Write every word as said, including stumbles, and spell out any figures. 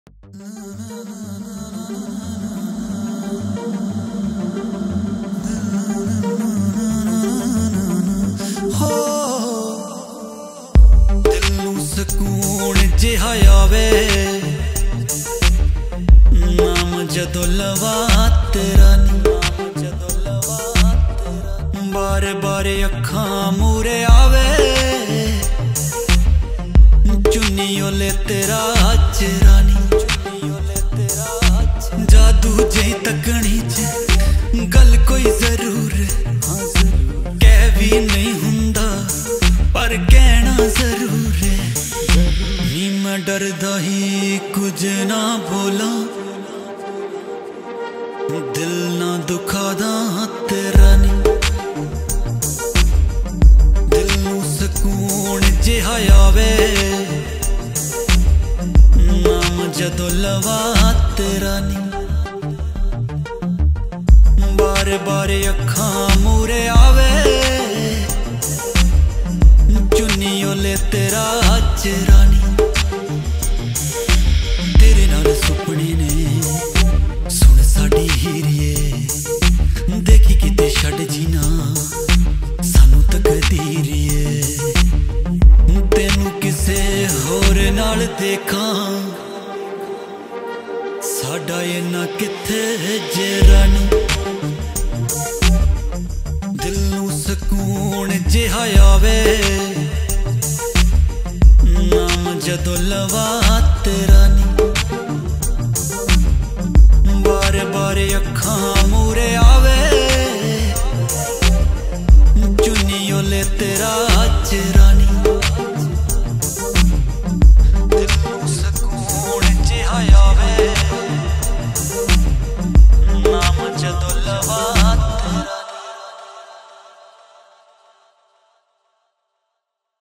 सकून जिहा आवे नाम जदों लवा तेरा नी, बार बार अखां मूरे आवे चुन्नी ओले तेरा चेहरा नी। जादू जही तकनी च गल कोई जरूर कह भी नहीं हुंदा पर कहना जरूर है। नी मैं डरदा ही कुछ ना बोला दिल ना दुखादा तेरा नी। दिल नू सकून जिहा आवे नाम जदों लवा तेरा नी, बार बार अखां मूरे आवे चुन्नी ओले तेरा चेहरा नी। तेरे नाल सुपने ने सुन साडी हीरिए देखी किते छड़ जीना सानू तकदीरिए। तेनू किसे होर नाल देखा साडा इन्ना किथे जेरा नी। दिल नू सकून जिहा आवे नाम जदों लवा तेरा नी, बार बार अखां मूरे आवे चुन्नी ओले तेरा चेहरा नी। दिल नू सकून जिहा आवे नाम जदों लवा तेरा।